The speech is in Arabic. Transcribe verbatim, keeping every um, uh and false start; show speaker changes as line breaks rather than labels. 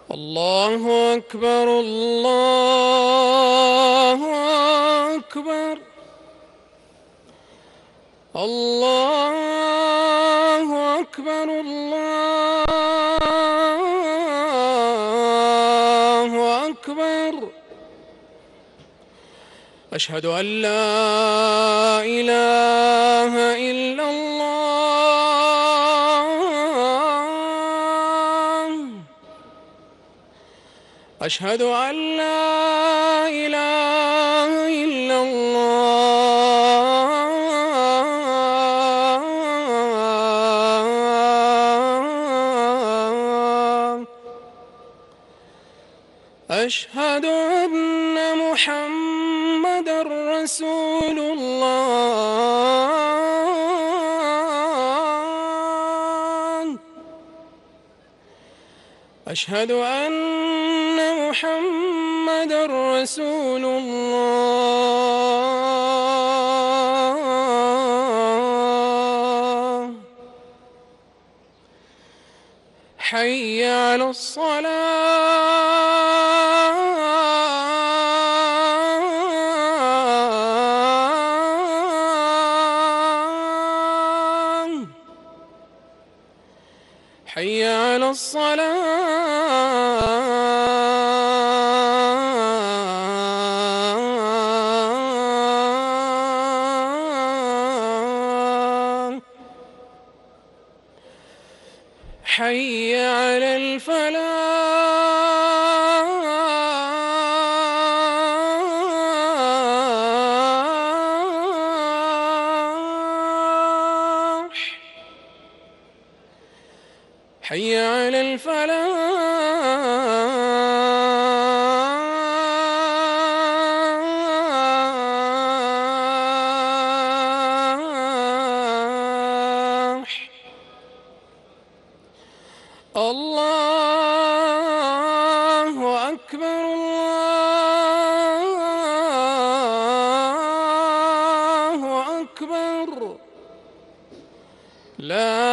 الله أكبر الله أكبر الله أكبر الله أكبر. أشهد أن لا إله إلا الله. أشهد أن لا إله إلا الله. أشهد أن محمدًا رسول الله. أشهد أن محمدًا رسول الله. حي على الصلاة. حي على الصلاة. حي على الفلاح. حي على الفلاح. الله أكبر الله أكبر. لا